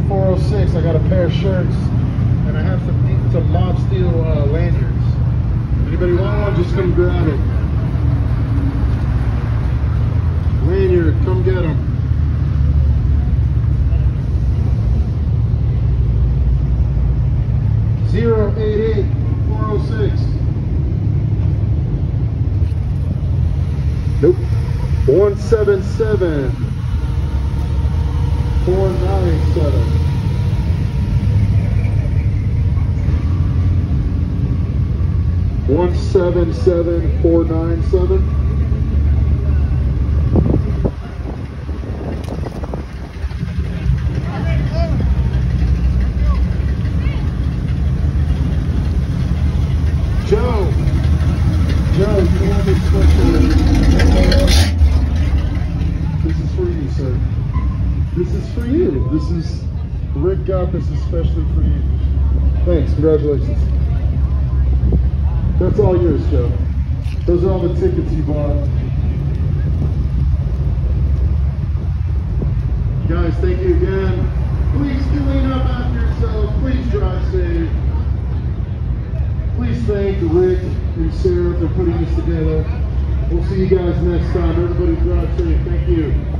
406. I got a pair of shirts, and I have some Mob Steel lanyards. Anybody want one? Just come grab it. Lanyard, come get them. (088) 406. Nope. 177 497. 177 497. Joe, you have this special. This is for you, sir. This is for you. This is, Rick got this especially for you. Thanks, congratulations. That's all yours, Joe. Those are all the tickets you bought. Guys, thank you again. Please clean up after yourself. Please drive safe. Please thank Rick and Sarah for putting this together. We'll see you guys next time. Everybody drive safe. Thank you.